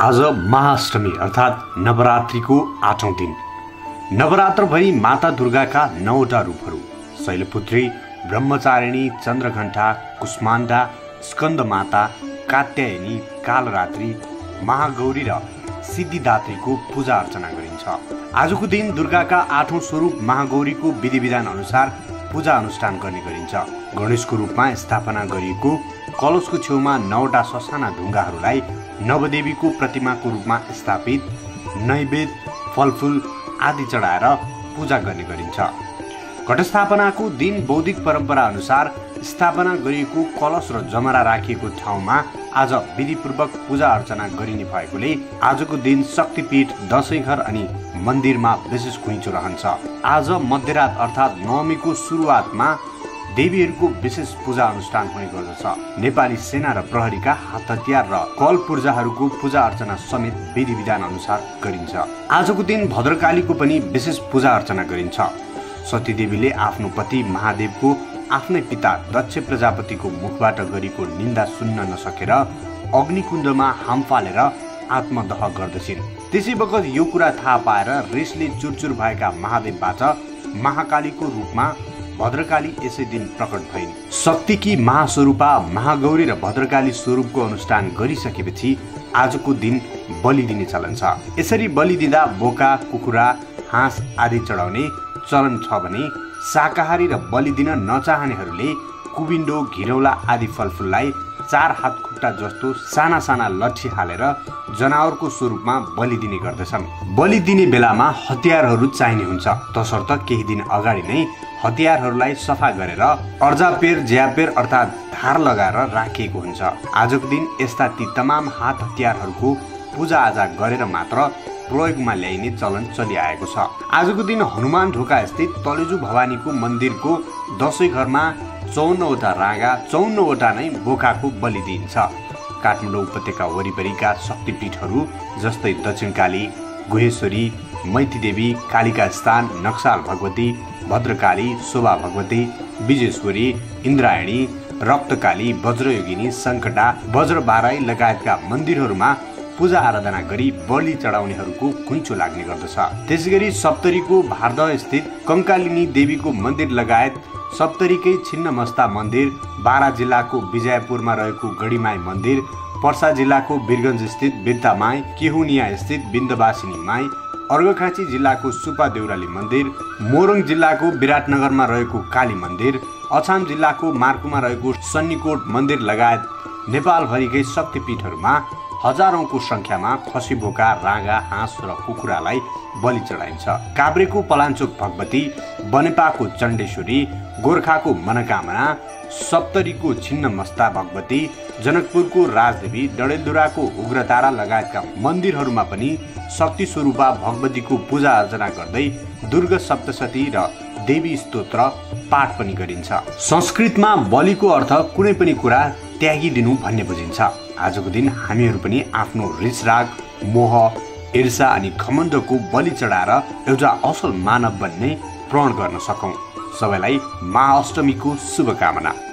आज महाअष्टमी अर्थात् नवरात्रिको 8औं दिन। नवरात्रभरि माता दुर्गाका 9वटा रूपहरू शैलपुत्री, ब्रह्मचारिणी, चन्द्रघण्टा, कुष्माण्डा, स्कन्दमाता, कात्यायनी, कालरात्रि, महागौरी र सिद्धिदात्रीको पूजा अर्चना गरिन्छ। आजको दिन दुर्गाका 8औं स्वरूप महागौरीको विधि विधान अनुसार पूजा अनुष्ठान गर्ने गरिन्छ। गणेशको रूपमा स्थापना गरिएको कलशको छेउमा 9वटा ससाना ढुङ्गाहरूलाई नवदेवीको प्रतिमाको रूपमा स्थापित नैवेद्य, फलफुल आदि चढाएर पूजा गर्ने गरिन्छ। घटस्थापनाको दिन बौद्धिक परम्परा अनुसार स्थापना गरिएको कलश र जमरा राखिएको ठाउँमा आज विधिपूर्वक पूजा अर्चना गरिने भएकोले आजको दिन शक्तिपीठ, दशैंघर अनि मन्दिरमा विशेष घुइँचो रहन्छ। आज मध्यरात अर्थात् नवमीको सुरुवातमा देवीहरूको विशेष पूजा अनुष्ठान हुने गर्दछ। नेपाली सेना र प्रहरीका हात हतियार र कल पूर्जाहरूको पूजा अर्चना समेत विधि विधान अनुसार गरिन्छ। आजको दिन भद्रकालीको पनि विशेष पूजा अर्चना गरिन्छ। सतीदेवीले आफ्नो पति महादेवको आफ्नै पिता दक्ष प्रजापतिको मुखबाट गरेको निन्दा सुन्न नसकेर अग्निकुण्डमा हाम फालेर आत्मदह गर्दछिन्। त्यसै बखत यो कुरा थाहा पाएर रिसले चुरचुर भएका महादेवबाट महाकालीको रूपमा भद्रकाली यसै दिन प्रकट भइन्। शक्तिकी महास्वरूपा महागौरी र भद्रकाली स्वरूपको अनुष्ठान गरिसकेपछि आजको दिन बलि दिने चलन छ। यसरी बलि दिँदा बोका, कुखुरा, हाँस आदि चढाउने चलन छ भने शाकाहारी र बलि दिन नचाहनेहरूले कुबिन्डो, घिरौला आदि फलफुललाई 4 हात खुट्टा जस्तो साना साना लट्ठी हालेर जनावरको स्वरूपमा बलि दिने गर्दछन्। बलि दिने बेलामा हतियारहरू चाहिने हुन्छ, तसर्थ केही दिन अगाडि नै हतियारहरूलाई सफा गरेर अर्जापेर ज्यापेर अर्थात् धार लगाएर राखिएको हुन्छ। आजको दिन यस्ता ती तमाम हात हतियारहरूको पूजा आजा गरेर मात्र प्रयोगमा ल्याइने चलन चलिआएको छ। आजको दिन हनुमान ढोका स्थित तलेजु भवानीको मन्दिरको दशैं घरमा 54वटा रागा, 54वटा नै बोकाको बलि दिइन्छ। काठमाडौँ उपत्यका वरिपरिका शक्तिपीठहरू जस्तै दक्षिणकाली, गुहेश्वरी, मैतीदेवी, कालिका स्थान, नक्साल भगवती, भद्रकाली, शोभा भगवती, विजेश्वरी, इन्द्रायणी, रक्तकाली, वज्रयोगिनी, सङ्कटा, वज्रबाराई लगायतका मन्दिरहरूमा पूजा आराधना गरी बलि चढाउनेहरूको घुइँचो लाग्ने गर्दछ। त्यसैगरी सप्तरीको भारदह स्थित कङ्कालिनी देवीको मन्दिर लगायत सप्तरीकै छिन्नमस्ता मन्दिर, बारा जिल्लाको विजयपुरमा रहेको गढीमाई मन्दिर, पर्सा जिल्लाको वीरगञ्ज स्थित बिर्तामाई, केहुनिया स्थित बिन्दवासिनी माई, अर्घखाँची जिल्लाको सुपा देउराली मन्दिर, मोरङ जिल्लाको विराटनगरमा रहेको काली मन्दिर, अछाम जिल्लाको मार्कुमा रहेको सन्निकोट मन्दिर लगायत नेपालभरिकै शक्तिपीठहरूमा हजारौंको संख्यामा खसी, बोका, राँगा, हाँस र कुखुरालाई बलि चढाइन्छ। काभ्रेको पलाञ्चोक भगवती, बनेपाको चण्डेश्वरी, गोर्खाको मनोकामना, सप्तरीको छिन्नमस्ता भगवती, जनकपुरको राजदेवी, डडेलधुराको उग्रतारा लगायतका मन्दिरहरूमा पनि शक्ति स्वरूपा भगवतीको पूजा अर्चना गर्दै दुर्गा सप्तशती र देवी स्तोत्र पाठ पनि गरिन्छ। संस्कृतमा बलिको अर्थ कुनै पनि कुरा त्यागिदिनु भन्ने बुझिन्छ। आजको दिन हामीहरू पनि आफ्नो रिसराग, मोह, ईर्षा अनि घमण्डको बलि चढाएर एउटा असल मानव बन्ने प्रण गर्न सकौं। सबैलाई महाअष्टमीको शुभकामना।